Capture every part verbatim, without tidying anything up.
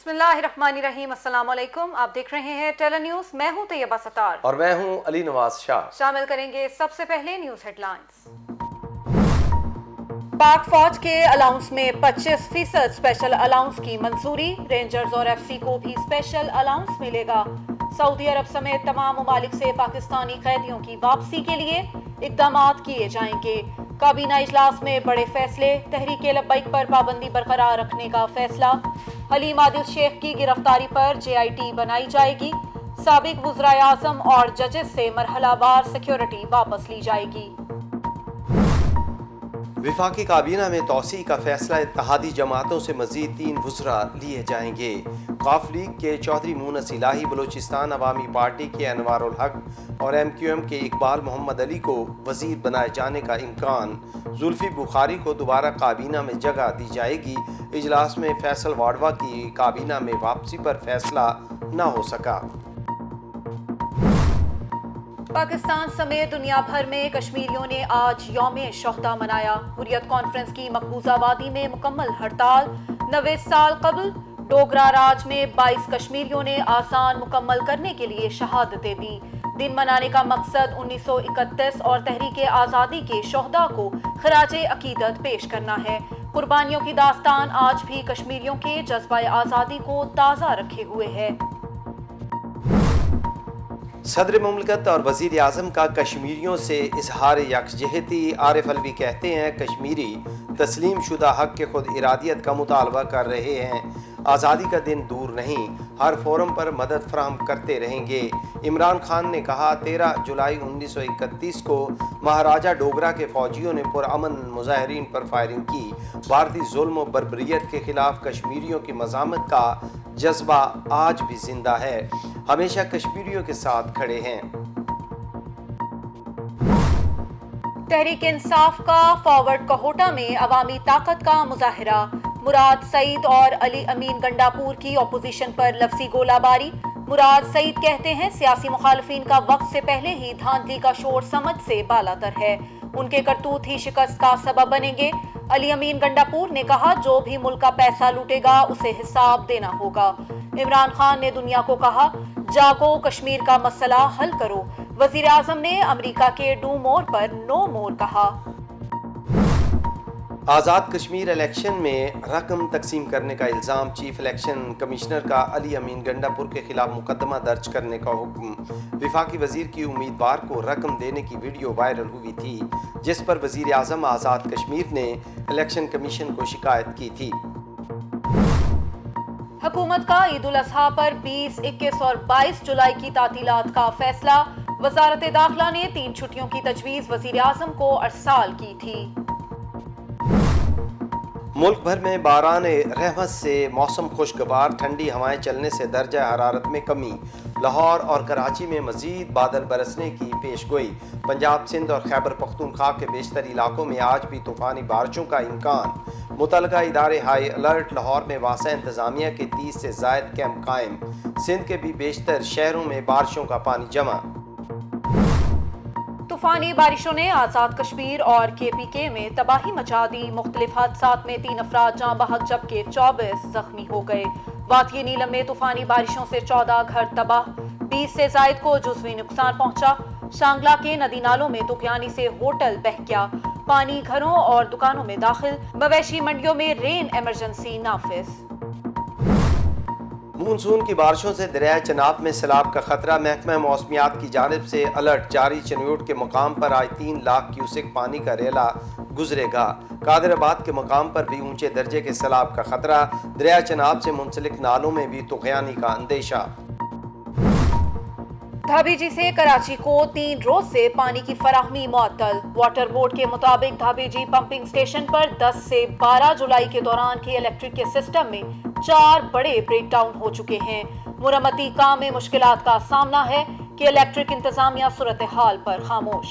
बिस्मिल्लाहिर्रहमानिर्रहीम, अस्सलाम वालेकुम। आप देख रहे हैं टेलन न्यूज। मैं हूं तैयबा सतार और मैं हूं अली नवाज शाह। शामिल करेंगे सबसे पहले न्यूज हेडलाइंस। पाक फौज के अलाउंस में पच्चीस फीसद स्पेशल अलाउंस की मंजूरी। रेंजर्स और एफसी को भी स्पेशल अलाउंस मिलेगा। सऊदी अरब समेत तमाम ममालिक से पाकिस्तानी कैदियों की वापसी के लिए इकदाम किए जाएंगे। काबीना इजलास में बड़े फैसले। तहरीके लब्बैक पर पाबंदी बरकरार रखने का फैसला। हलीम आदिल शेख की गिरफ्तारी पर जे आई टी बनाई जाएगी। साबिक वज़राए आज़म और जजेस से मरहलावार सिक्योरिटी वापस ली जाएगी। विफाकी काबीना में तोसी का फैसला। इत्तेहादी जमातों से मजीद तीन वज़रा लिए जाएंगे। काफ लीग के चौधरी मूनस इलाही, बलूचिस्तान अवामी पार्टी के अनवारुल हक और एम क्यू एम के इकबाल मोहम्मद अली को वजीर बनाए जाने का इम्कान। जुल्फी बुखारी को दोबारा काबीना में जगह दी जाएगी। इजलास में फैसल वाडवा की काबीना में वापसी पर फैसला न हो सका। पाकिस्तान समेत दुनिया भर में कश्मीरियों ने आज यौम शोहदा मनाया। हुर्रियत कॉन्फ्रेंस की मकबूजा वादी में मुकम्मल हड़ताल। नवे साल कबल डोगरा राज में बाईस कश्मीरियों ने आसान मुकम्मल करने के लिए शहादतें दी। दिन मनाने का मकसद उन्नीस सौ इकतीस और तहरीक आज़ादी के शोहदा को खराजे अकीदत पेश करना है। कुर्बानियों की दास्तान आज भी कश्मीरियों के जज्बा आज़ादी को ताज़ा रखे हुए है। सदर मुमलकत और वज़ीर आज़म का कश्मीरियों से इजहार यकजहती। आरिफ अलवी कहते हैं कश्मीरी तस्लीम शुदा हक के खुद इरादियत का मुतालबा कर रहे हैं। आज़ादी का दिन दूर नहीं, हर फोरम पर मदद फराहम करते रहेंगे। इमरान खान ने कहा तेरह जुलाई उन्नीस सौ इकतीस को महाराजा डोगरा के फौजियों ने पुरअमन मुजाहिरीन पर फायरिंग की। भारतीय जुल्म और बर्बरियत के खिलाफ कश्मीरियों की मज़ामत का जज्बा आज भी जिंदा है। हमेशा कश्मीरियों के साथ खड़े हैं। तहरीक इंसाफ का फॉरवर्ड कोहोटा में अवामी ताकत का मुजाहिरा। मुराद सईद और अली अमीन गंडापुर की अपोजिशन पर लफ्जी गोलाबारी। मुराद सईद कहते हैं सियासी मुखालफिन का वक्त से पहले ही धांधली का शोर समझ से बालातर है। उनके करतूत ही शिकस्त का सबब बनेंगे। अली अमीन गंडापुर ने कहा जो भी मुल्क का पैसा लूटेगा उसे हिसाब देना होगा। इमरान खान ने दुनिया को कहा जागो, कश्मीर का मसला हल करो। वजीर आजम ने अमेरिका के डू मोर पर नो मोर कहा। आज़ाद कश्मीर इलेक्शन में रकम तकसीम करने का इल्ज़ाम। चीफ इलेक्शन कमिश्नर का अली अमीन गंडापुर के खिलाफ मुकदमा दर्ज करने का हुक्म। विफाकी वजीर की उम्मीदवार को रकम देने की वीडियो वायरल हुई थी, जिस पर वजीर आज़म आज़ाद कश्मीर ने इलेक्शन कमीशन को शिकायत की थी। हुकूमत का ईद उल अजहा पर बीस, इक्कीस और बाईस जुलाई की तातीलात का फैसला। वजारत दाखिला ने तीन छुट्टियों की तजवीज़ वजीर आज़म को अरसाल की थी। मुल्क भर में बारान रहमत से मौसम खुशगवार। ठंडी हवाएं चलने से दर्जा हरारत में कमी। लाहौर और कराची में मजीद बादल बरसने की पेशगोई। पंजाब, सिंध और खैबर पख्तूनख्वा के बेशतर इलाकों में आज भी तूफ़ानी बारिशों का इम्कान। मुतलका इदारे हाई अलर्ट। लाहौर में वासा इंतजामिया के तीस से जायद कैंप कायम। सिंध के भी बेशतर शहरों में बारिशों का पानी जमा। तूफानी बारिशों ने आज़ाद कश्मीर और के पी के में तबाही मचा दी। मुख्तलिफ हादसात में तीन अफराद जाँ बहक जबकि चौबीस जख्मी हो गए। वादिये नीलम में तूफानी बारिशों से चौदह घर तबाह। बीस से जायद को जुज़वी नुकसान पहुंचा। शांगला के नदी नालों में तुगयानी से होटल बह गया। पानी घरों और दुकानों में दाखिल। मवेशी मंडियों में रेन इमरजेंसी नाफिज। मानसून की बारिशों से दरिया चनाब में सैलाब का खतरा। महकमा मौसमियात की जानिब से अलर्ट जारी। चनोट के मकाम पर आज तीन लाख क्यूसेक पानी का रेला गुजरेगा। कादराबाद के मकाम पर भी ऊंचे दर्जे के सैलाब का खतरा। दरिया चनाब से मुंसलिक नालों में भी तुगयानी का अंदेशा। धाबीजी से कराची को तीन रोज से पानी की फराहमी मुअत्तल। वाटर बोर्ड के मुताबिक धाबीजी पंपिंग स्टेशन पर दस से बारह जुलाई के दौरान के इलेक्ट्रिक के सिस्टम में चार बड़े ब्रेक डाउन हो चुके हैं। मुरम्मती काम में मुश्किलात का सामना है कि इलेक्ट्रिक इंतजामिया सूरत हाल पर खामोश।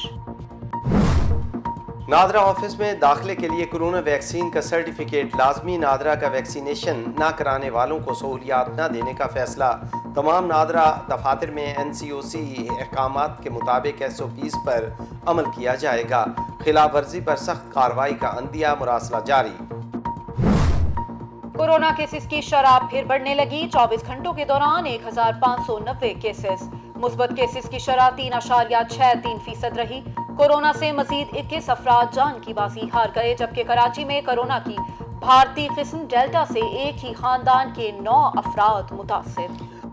नादरा ऑफिस में दाखिले के लिए कोरोना वैक्सीन का सर्टिफिकेट लाजमी। नादरा का वैक्सीनेशन न कराने वालों को सहूलियात न देने का फैसला। तमाम नादरा दफातर में एन सी ओ सी अहकामात के मुताबिक एस ओ पीज़ पर अमल किया जाएगा। खिलाफ वर्जी पर सख्त कार्रवाई का अंदिया मुरासला जारी। कोरोना केसेस की शरह फिर बढ़ने लगी। चौबीस घंटों के दौरान एक हजार पाँच सौ नब्बे केसेस। मुस्बत केसेस की शरह तीन अशारिया छह तीन फीसद रही। कोरोना से मजीद इक्कीस अफराद जान की बाजी हार गए, जबकि कराची में कोरोना की भारतीय किस्म डेल्टा से एक ही खानदान के नौ अफराद मुतासिर।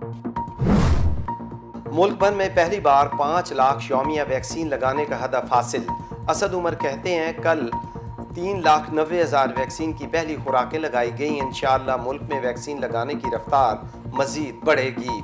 मुल्क भर में पहली बार पाँच लाख शौमिया वैक्सीन लगाने का हदफ हासिल। असद उमर कहते हैं कल तीन लाख नब्बे हजार वैक्सीन की पहली खुराकें लगाई गई। इंशाअल्लाह मुल्क में वैक्सीन लगाने की रफ्तार मजीद बढ़ेगी।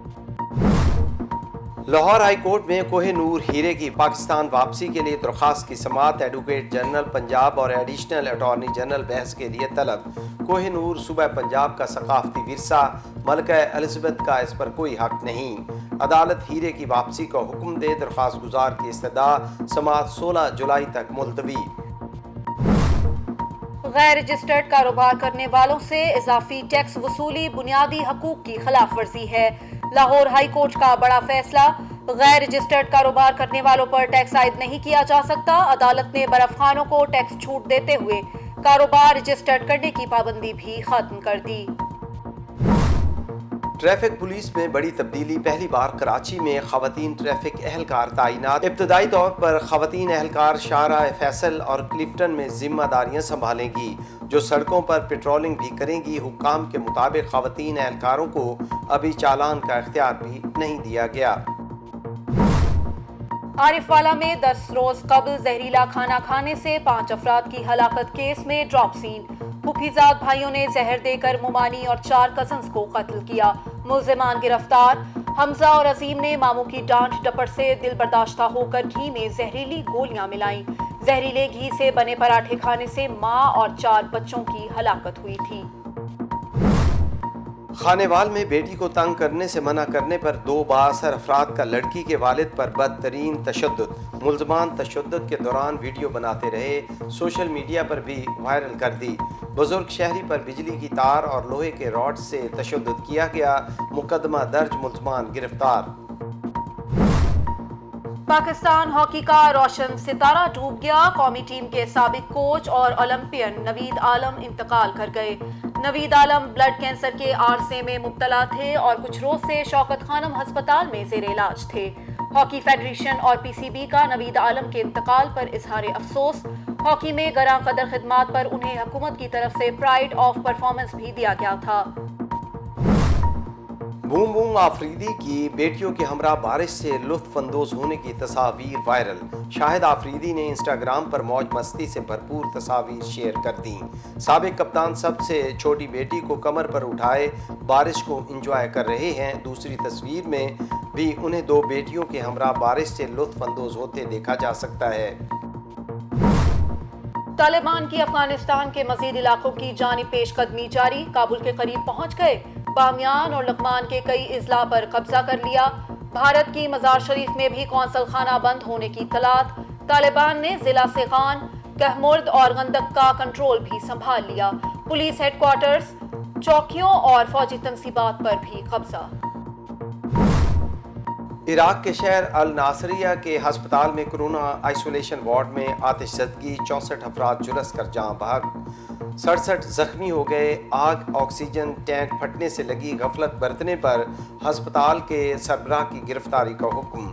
लाहौर हाई कोर्ट में कोहिनूर हीरे की पाकिस्तान वापसी के लिए दरख्वास्त की समाअत। एडवोकेट जनरल पंजाब और एडिशनल अटॉर्नी जनरल बहस के लिए तलब। कोहिनूर सूबा पंजाब का सकाफती विरसा, मलका एलिज़ाबेथ का इस पर कोई हक नहीं। अदालत हीरे की वापसी का हुक्म दे। दरख्वास्त गुजार की इस्तदा समाअत सोलह जुलाई तक मुलतवी। गैर रजिस्टर्ड कारोबार करने वालों से इजाफी टैक्स वसूली बुनियादी हकूक की खिलाफ वर्जी है। लाहौर हाई कोर्ट का बड़ा फैसला। गैर रजिस्टर्ड कारोबार करने वालों पर टैक्स आयद नहीं किया जा सकता। अदालत ने बर्फखानों को टैक्स छूट देते हुए कारोबार रजिस्टर्ड करने की पाबंदी भी खत्म कर दी। ट्रैफिक पुलिस में बड़ी तब्दीली। पहली बार कराची में खवातीन ट्रैफिक एहलकार तैनात। इब्तदाई तौर पर खवातीन एहलकार शाहराह फैसल और क्लिफ्टन में जिम्मेदारियां संभालेंगी, जो सड़कों पर पेट्रोलिंग भी करेंगी। हुक्काम के मुताबिक खवातीन एहलकारों को अभी चालान का इख्तियार भी नहीं दिया गया। आरिफवाला में दस रोज कबल जहरीला खाना खाने से पांच अफराद की हलाकत केस में ड्रॉप सीन। फुफीजाद भाइयों ने जहर देकर मुमानी और चार कजन्स को कत्ल किया। मुल्जिमान गिरफ्तार। हमजा और अजीम ने मामू की डांट डपट से दिल बर्दाश्ता होकर घी में जहरीली गोलियां मिलाईं। जहरीले घी से बने पराठे खाने से मां और चार बच्चों की हलाकत हुई थी। खानेवाल में बेटी को तंग करने से मना करने पर दो बाअसर अफराद का लड़की के वालिद पर बदतरीन तशद्दुद। मुल्ज़मान तशद्दुद के दौरान वीडियो बनाते रहे, सोशल मीडिया पर भी वायरल कर दी। बुजुर्ग शहरी पर बिजली की तार और लोहे के रॉड से तशद्दुद किया गया। मुकदमा दर्ज, मुल्ज़मान गिरफ्तार। पाकिस्तान हॉकी का रोशन सितारा डूब गया। कौमी टीम के साबिक कोच और ओलंपियन नवीद आलम इंतकाल कर गए। नवीद आलम ब्लड कैंसर के आरसे में मुब्तला थे और कुछ रोज से शौकत खानम अस्पताल में जेर इलाज थे। हॉकी फेडरेशन और पीसीबी का नवीद आलम के इंतकाल पर इजहार अफसोस। हॉकी में गरां कदर खिदमात पर उन्हें हुकूमत की तरफ से प्राइड ऑफ परफॉर्मेंस भी दिया गया था। बूम बूम आफरीदी की बेटियों के हमरा बारिश से लुत्फ अंदोज होने की तस्वीर वायरल। शाहिद आफरीदी ने इंस्टाग्राम पर मौज मस्ती से भरपूर तस्वीर शेयर कर दी। साबिक कप्तान सबसे छोटी बेटी को कमर पर उठाए बारिश को एंजॉय कर रहे हैं। दूसरी तस्वीर में भी उन्हें दो बेटियों के हमरा बारिश से लुत्फ अंदोज होते देखा जा सकता है। तालिबान की अफगानिस्तान के मजीद इलाकों की जानी पेशकदमी जारी। काबुल के करीब पहुंच गए। बामियान और लकमान के कई इजला पर कब्जा कर लिया। भारत की मजार शरीफ में भी कौंसल खाना बंद होने की तलात। तालिबान ने जिला सेखान, कहमुर्द और गंदक का कंट्रोल भी संभाल लिया। पुलिस हेडक्वार्टर्स, चौकियों और फौजी तंसीबात पर भी कब्जा। इराक के शहर अल नासरिया के अस्पताल में कोरोना आइसोलेशन वार्ड में आतिशज़दगी। चौंसठ अफराद झुलस कर जाँ बहक, सड़सठ जख्मी हो गए। आग ऑक्सीजन टैंक फटने से लगी। गफलत बरतने पर अस्पताल के सरबराह की गिरफ्तारी का हुक्म।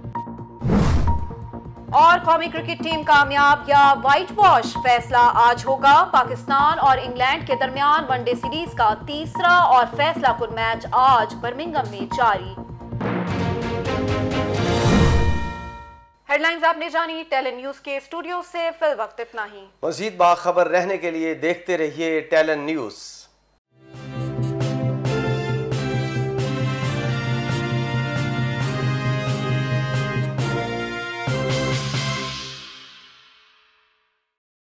और कौमी क्रिकेट टीम कामयाब या व्हाइट वॉश, फैसला आज होगा। पाकिस्तान और इंग्लैंड के दरमियान वनडे सीरीज का तीसरा और फैसला कुन मैच आज बर्मिंघम में जारी। हेडलाइंस आपने जानी। टैलन न्यूज के स्टूडियो से फिल वक्त इतना ही। मज़ीद बाखबर रहने के लिए देखते रहिए टैलन न्यूज।